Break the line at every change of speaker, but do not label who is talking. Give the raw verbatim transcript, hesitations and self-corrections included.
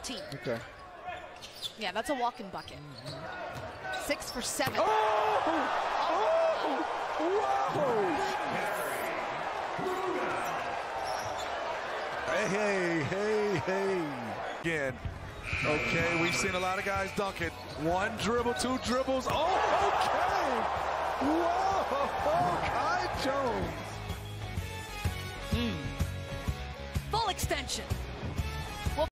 fourteen.
Okay.
Yeah, that's a walk-in bucket. Six for seven.
Oh! Oh! Whoa! Hey, hey, hey, hey. Again. Okay, we've seen a lot of guys dunk it. One dribble, two dribbles. Oh, okay. Whoa, Kai Jones.
Mm. Full extension.